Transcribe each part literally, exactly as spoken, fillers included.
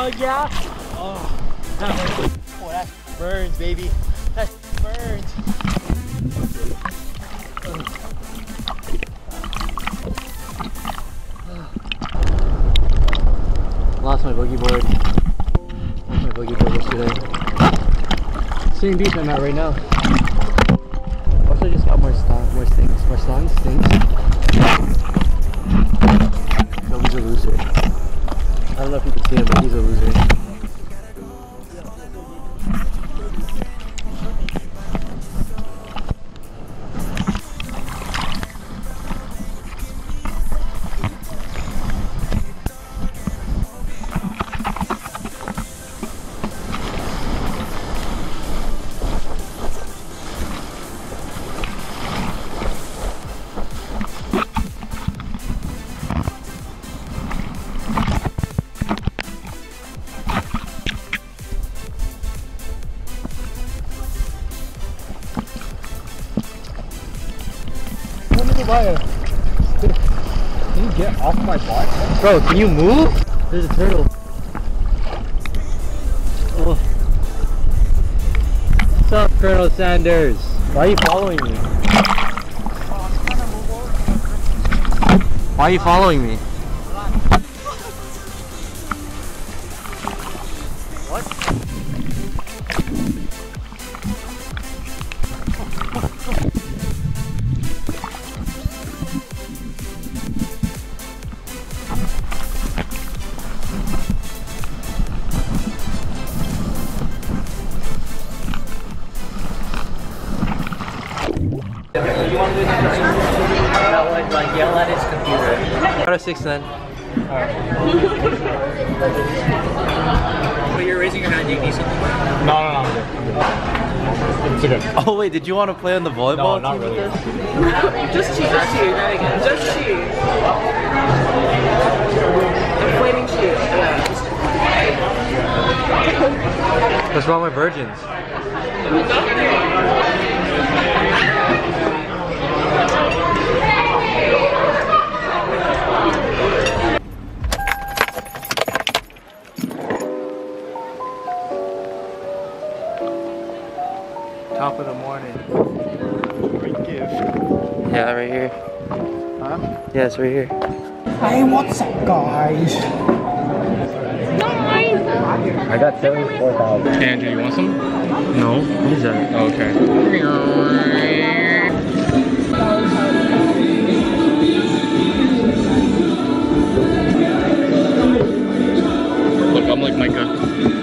Oh yeah. Oh, that hurts. Oh, that burns, baby. That burns. Lost my boogie board. Lost my boogie board yesterday. Same beach I'm at right now. Also just got more stone, more stings, more stones, stings. Toby's a loser. I don't know if you can see him, but he's a loser. Can you get off my butt? Bro, can you move? There's a turtle. Oh. What's up, Colonel Sanders? Why are you following me? Why are you following me? What? That would like yell at his computer. Out of six then. So you're raising your hand, do you need something? No, no, no, I'm good. It's okay. Oh wait, did you want to play on the volleyball No, not team really. with us? Just cheat, just cheat, just cheat. The flaming cheat, yeah. What's wrong with virgins? Top of the morning. Great gift. Yeah, right here. Huh? Yeah, it's right here. Hey, what's up, guys? I got seventy-four thousand. Andrew, you want some? No. What is that? Oh, okay. Look, I'm like Micah.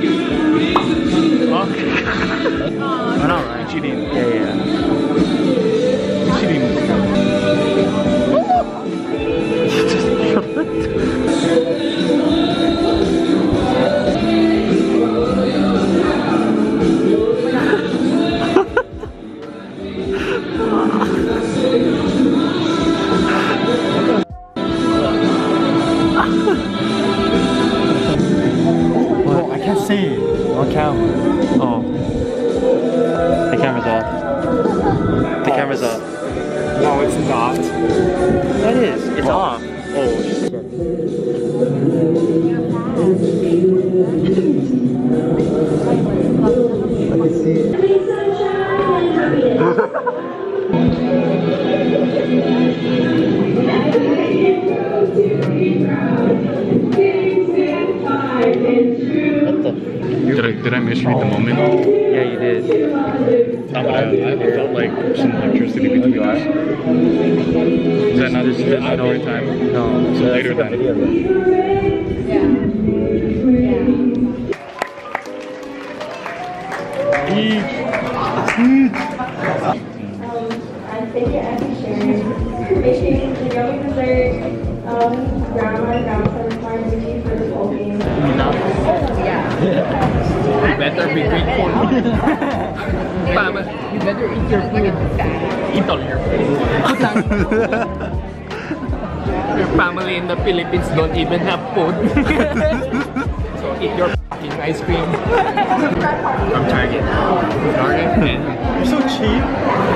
Oh, no, right? Cheating. Yeah, yeah. Cheating. Bro, I can't see it on camera. Oh. The camera's off. The camera's off. No, it's not. It is. It's off. Oh, shit. I can see it. Did I, did I misread the moment? Yeah, you did. Um, I, I felt like some electricity between us. Is that not, is that not the right time? No. So later then. And thank you, Auntie Sharon. Appreciate the yummy dessert. Um, grandma and grandpa required Mickey for the whole game. You better be grateful. Mama, you better eat your food. Eat all your food. Your family in the Philippines don't even have food. So eat your fucking ice cream. From Target. Target? Yeah. You're so cheap.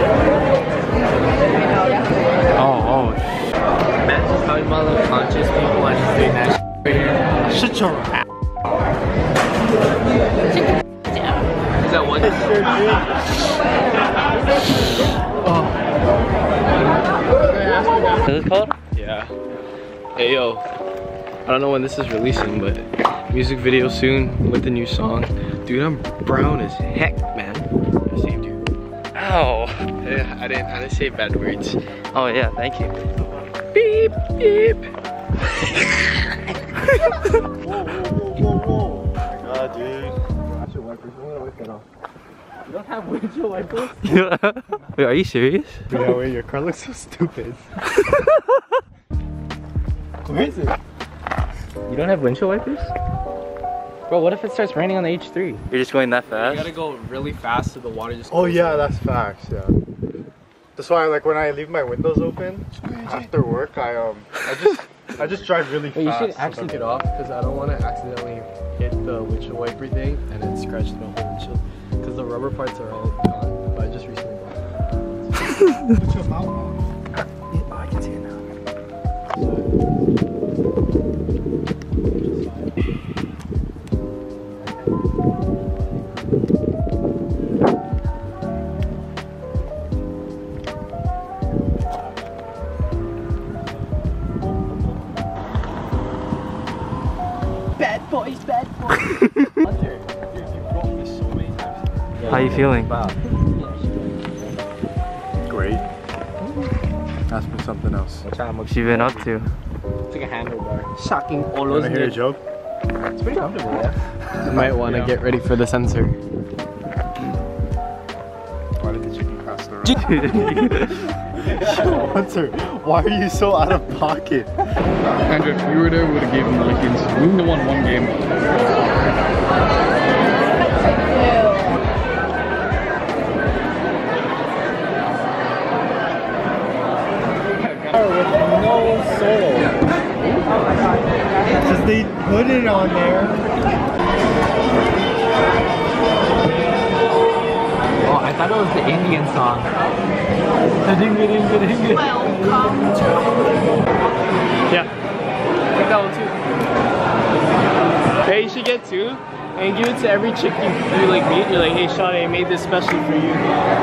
Oh, oh. Imagine how many conscious people want to do that shit for you. Shut your ass. Is that one? Is it called? Yeah. Hey yo. I don't know when this is releasing, but music video soon with the new song. Dude, I'm brown as heck, man. I saved you. Ow. Yeah, I didn't. I didn't say bad words. Oh yeah, thank you. Beep beep. God, dude. You don't have windshield wipers? Wait, are you serious? Yeah, wait, your car looks so stupid. Where is it? You don't have windshield wipers? Bro, what if it starts raining on the H three? You're just going that You fast? gotta go really fast so the water just. Oh goes yeah, in. that's facts. Yeah. That's why, like, when I leave my windows open after work, I um, I just, I just drive really Wait, you fast. should actually get off because I don't want to accidentally hit the windshield wiper thing and then scratch the whole windshield because the rubber parts are all gone. But I just recently bought it. Put your mouth on. Oh, I can see it now. How you feeling? Great. Ask me something else. What you been up to? It's like a handlebar. Shocking You Olos. wanna hear a joke? It's pretty comfortable, yeah. You might want to get ready for the sensor. Why did the chicken cross the road? Answer. Why are you so out of pocket? Andrew, if you were there, we would have given him the lickings. We wouldn't have won one game. Because they put it on there. Oh, I thought it was the Indian song. Yeah. Take that one too. Hey, you should get two and give it to every chick you, you like meet. You're like, hey, Shawty, I made this specially for you.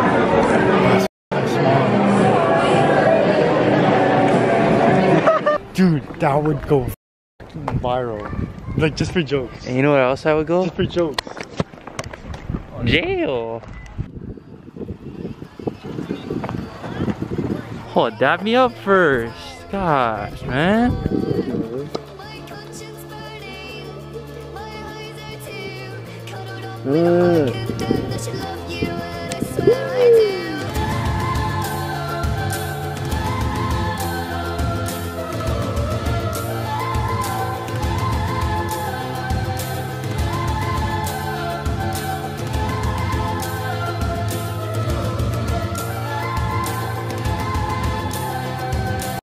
Dude, that would go viral. Like, just for jokes. And you know where else I would go? Just for jokes. Jail. Oh, dab me up first. Gosh, man. Mm.